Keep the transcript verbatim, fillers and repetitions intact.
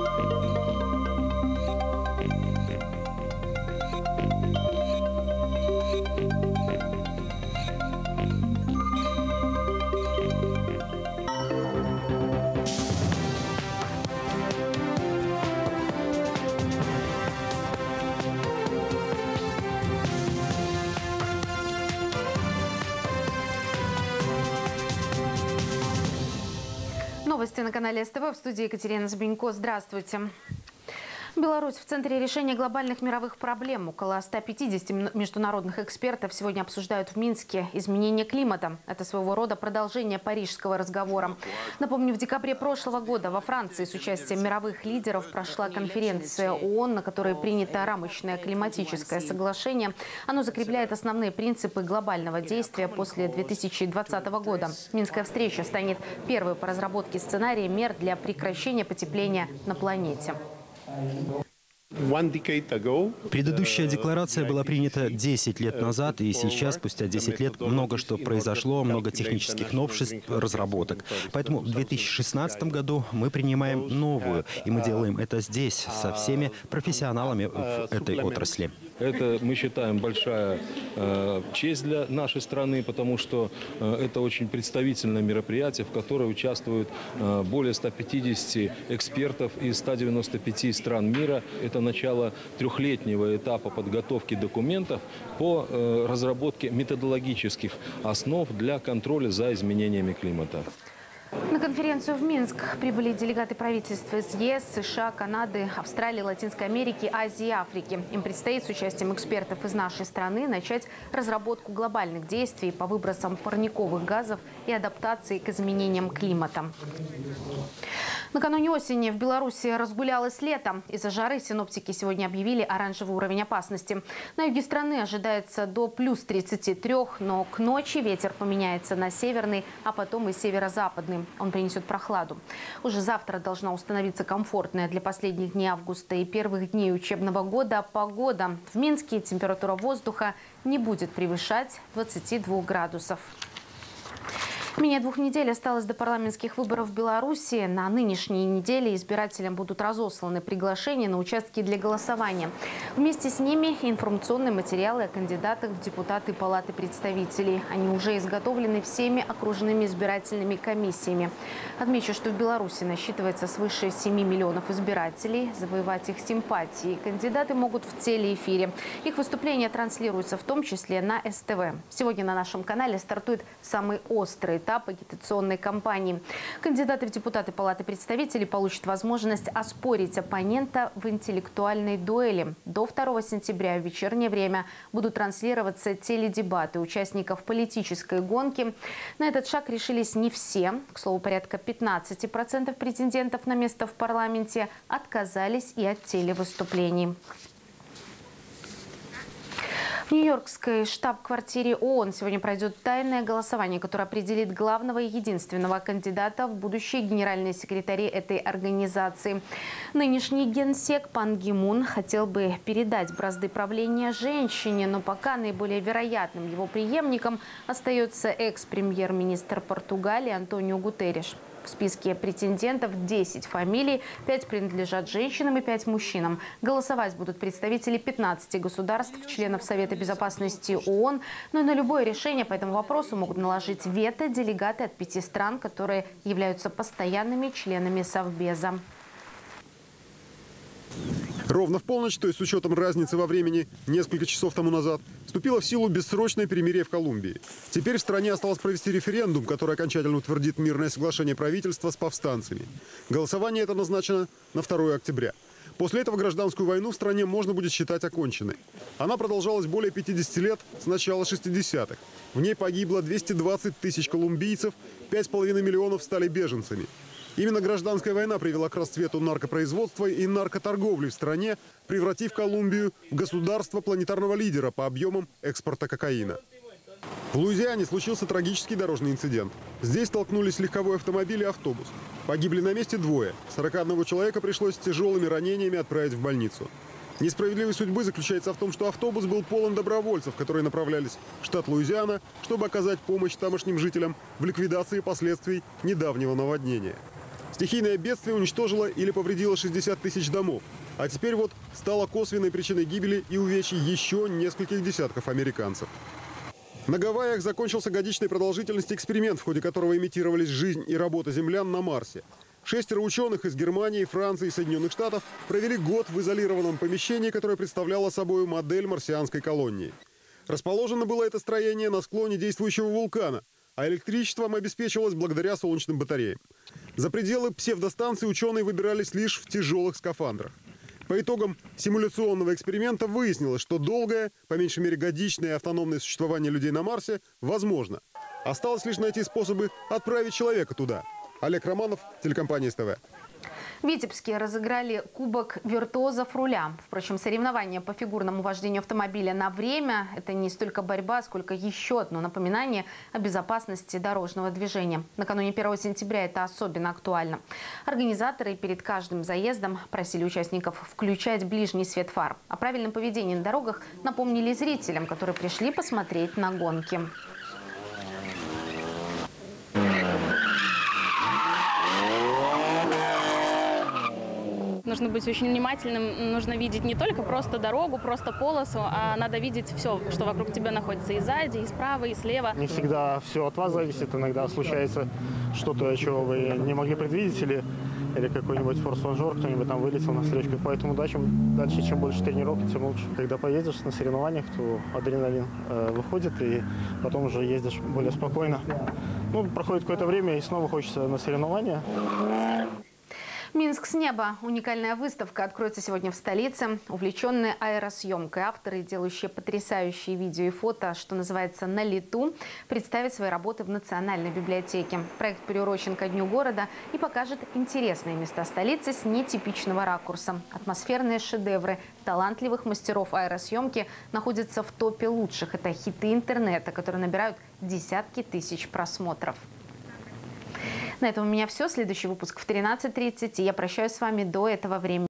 Новости на канале СТВ, в студии Екатерина Збенько. Здравствуйте. Беларусь в центре решения глобальных мировых проблем. Около ста пятидесяти международных экспертов сегодня обсуждают в Минске изменение климата. Это своего рода продолжение парижского разговора. Напомню, в декабре прошлого года во Франции с участием мировых лидеров прошла конференция ООН, на которой принято рамочное климатическое соглашение. Оно закрепляет основные принципы глобального действия после две тысячи двадцатого года. Минская встреча станет первой по разработке сценария мер для прекращения потепления на планете. Предыдущая декларация была принята десять лет назад, и сейчас, спустя десять лет, много что произошло, много технических новшеств, разработок. Поэтому в две тысячи шестнадцатом году мы принимаем новую, и мы делаем это здесь, со всеми профессионалами в этой отрасли. Это, мы считаем, большая э, честь для нашей страны, потому что э, это очень представительное мероприятие, в котором участвуют э, более ста пятидесяти экспертов из ста девяноста пяти стран мира. Это начало трехлетнего этапа подготовки документов по э, разработке методологических основ для контроля за изменениями климата. На конференцию в Минск прибыли делегаты правительств из ЕС, США, Канады, Австралии, Латинской Америки, Азии и Африки. Им предстоит с участием экспертов из нашей страны начать разработку глобальных действий по выбросам парниковых газов и адаптации к изменениям климата. Накануне осени в Беларуси разгулялось лето. Из-за жары синоптики сегодня объявили оранжевый уровень опасности. На юге страны ожидается до плюс тридцати трёх, но к ночи ветер поменяется на северный, а потом и северо-западный. Он принесет прохладу. Уже завтра должна установиться комфортная для последних дней августа и первых дней учебного года погода. В Минске температура воздуха не будет превышать двадцати двух градусов. Менее двух недель осталось до парламентских выборов в Беларуси. На нынешней неделе избирателям будут разосланы приглашения на участки для голосования. Вместе с ними информационные материалы о кандидатах в депутаты Палаты представителей. Они уже изготовлены всеми окружными избирательными комиссиями. Отмечу, что в Беларуси насчитывается свыше семи миллионов избирателей. Завоевать их симпатии кандидаты могут в телеэфире. Их выступления транслируются в том числе на СТВ. Сегодня на нашем канале стартует самый острый этап агитационной кампании. Кандидаты в депутаты Палаты представителей получат возможность оспорить оппонента в интеллектуальной дуэли. До второго сентября в вечернее время будут транслироваться теледебаты участников политической гонки. На этот шаг решились не все. К слову, порядка пятнадцати процентов претендентов на место в парламенте отказались и от телевыступлений. В нью-йоркской штаб-квартире ООН сегодня пройдет тайное голосование, которое определит главного и единственного кандидата в будущие генеральные секретари этой организации. Нынешний генсек Пан Ги Мун хотел бы передать бразды правления женщине, но пока наиболее вероятным его преемником остается экс-премьер-министр Португалии Антонио Гутерриш. В списке претендентов десять фамилий, пять принадлежат женщинам и пять мужчинам. Голосовать будут представители пятнадцати государств, членов Совета безопасности ООН. Но и на любое решение по этому вопросу могут наложить вето делегаты от пяти стран, которые являются постоянными членами Совбеза. Ровно в полночь, то есть с учетом разницы во времени, несколько часов тому назад, вступило в силу бессрочное перемирие в Колумбии. Теперь в стране осталось провести референдум, который окончательно утвердит мирное соглашение правительства с повстанцами. Голосование это назначено на второе октября. После этого гражданскую войну в стране можно будет считать оконченной. Она продолжалась более пятидесяти лет с начала шестидесятых. В ней погибло двести двадцать тысяч колумбийцев, пять с половиной миллионов стали беженцами. Именно гражданская война привела к расцвету наркопроизводства и наркоторговли в стране, превратив Колумбию в государство планетарного лидера по объемам экспорта кокаина. В Луизиане случился трагический дорожный инцидент. Здесь столкнулись легковой автомобиль и автобус. Погибли на месте двое. сорока одного человека пришлось с тяжелыми ранениями отправить в больницу. Несправедливость судьбы заключается в том, что автобус был полон добровольцев, которые направлялись в штат Луизиана, чтобы оказать помощь тамошним жителям в ликвидации последствий недавнего наводнения. Стихийное бедствие уничтожило или повредило шестьдесят тысяч домов. А теперь вот стало косвенной причиной гибели и увечий еще нескольких десятков американцев. На Гавайях закончился годичной продолжительности эксперимент, в ходе которого имитировались жизнь и работа землян на Марсе. Шестеро ученых из Германии, Франции и Соединенных Штатов провели год в изолированном помещении, которое представляло собой модель марсианской колонии. Расположено было это строение на склоне действующего вулкана, а электричеством обеспечивалось благодаря солнечным батареям. За пределы псевдостанции ученые выбирались лишь в тяжелых скафандрах. По итогам симуляционного эксперимента выяснилось, что долгое, по меньшей мере годичное автономное существование людей на Марсе возможно. Осталось лишь найти способы отправить человека туда. Олег Романов, телекомпания СТВ. В Витебске разыграли кубок виртуозов руля. Впрочем, соревнования по фигурному вождению автомобиля на время – это не столько борьба, сколько еще одно напоминание о безопасности дорожного движения. Накануне первого сентября это особенно актуально. Организаторы перед каждым заездом просили участников включать ближний свет фар. О правильном поведении на дорогах напомнили зрителям, которые пришли посмотреть на гонки. Нужно быть очень внимательным, нужно видеть не только просто дорогу, просто полосу, а надо видеть все, что вокруг тебя находится, и сзади, и справа, и слева. Не всегда все от вас зависит, иногда случается что-то, чего вы не могли предвидеть, или, или какой-нибудь форс-мажор, кто-нибудь там вылетел на встречку. Поэтому да, чем дальше, чем больше тренировки, тем лучше. Когда поедешь на соревнованиях, то адреналин э, выходит, и потом уже ездишь более спокойно. Ну, проходит какое-то время, и снова хочется на соревнования. Минск с неба. Уникальная выставка откроется сегодня в столице. Увлеченные аэросъемкой авторы, делающие потрясающие видео и фото, что называется, на лету, представят свои работы в Национальной библиотеке. Проект приурочен ко Дню города и покажет интересные места столицы с нетипичного ракурса. Атмосферные шедевры талантливых мастеров аэросъемки находятся в топе лучших. Это хиты интернета, которые набирают десятки тысяч просмотров. На этом у меня все. Следующий выпуск в тринадцать тридцать. И я прощаюсь с вами до этого времени.